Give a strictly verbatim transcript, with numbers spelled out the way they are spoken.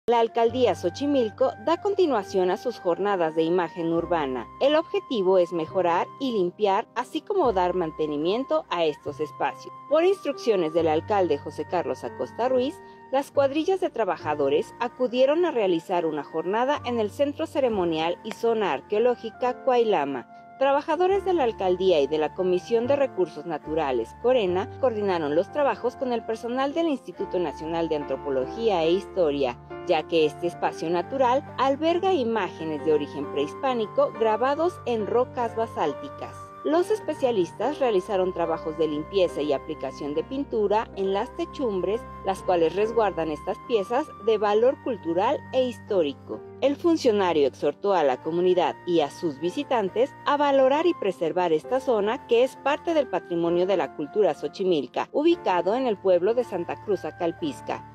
La alcaldía Xochimilco da continuación a sus jornadas de imagen urbana. El objetivo es mejorar y limpiar, así como dar mantenimiento a estos espacios. Por instrucciones del alcalde José Carlos Acosta Ruiz, las cuadrillas de trabajadores acudieron a realizar una jornada en el Centro Ceremonial y Zona Arqueológica Cuailama. Trabajadores de la alcaldía y de la Comisión de Recursos Naturales, Corena, coordinaron los trabajos con el personal del Instituto Nacional de Antropología e Historia, ya que este espacio natural alberga imágenes de origen prehispánico grabados en rocas basálticas. Los especialistas realizaron trabajos de limpieza y aplicación de pintura en las techumbres, las cuales resguardan estas piezas de valor cultural e histórico. El funcionario exhortó a la comunidad y a sus visitantes a valorar y preservar esta zona, que es parte del patrimonio de la cultura xochimilca, ubicado en el pueblo de Santa Cruz Acalpizca.